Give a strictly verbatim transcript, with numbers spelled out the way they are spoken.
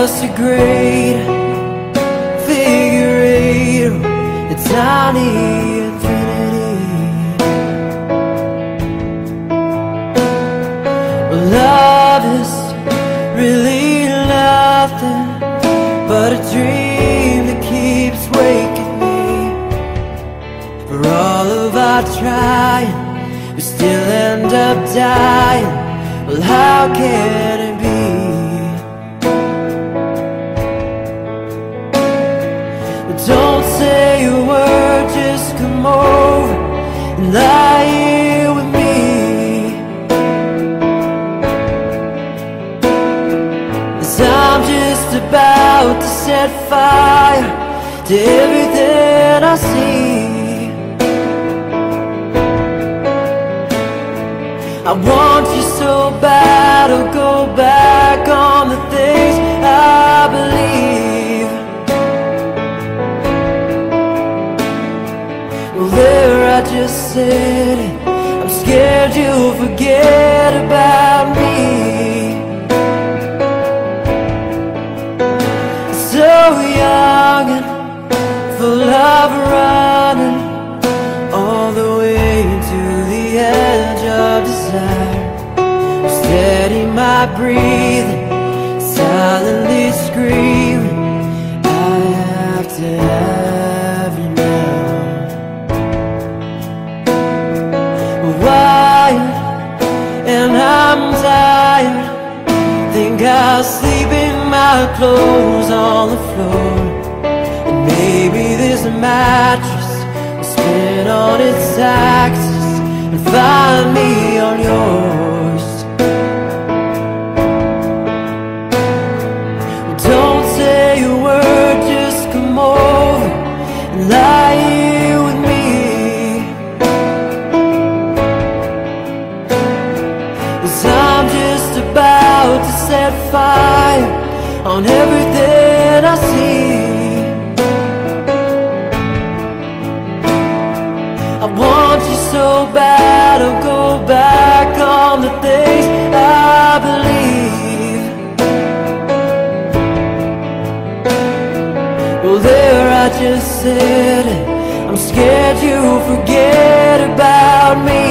just a great figure eight, a tiny infinity. Well, love is really nothing but a dream that keeps waking me. For all of our trying, we still end up dying. Well, how can it be? Well, don't say a word, just come over and lie here with me. 'Cause I'm just about to set fire to everything I see. I want you so bad, I'll go back on the things I believe. Well, there I just said it, I'm scared you'll forget about me. So young and full of running, all the way to the edge of desire. Steady my breathing, silently screaming, I have to have you now. Wired and I'm tired, think I'll sleep in my clothes on the floor. And maybe this mattress will spin on its axis and find me on yours. Well, don't say a word, just come over and lie here with me. 'Cause I'm just about to set fire on everything I see. I want you so bad, I'll go back on the things I believe. Well, there I just said it, I'm scared you'll forget about me.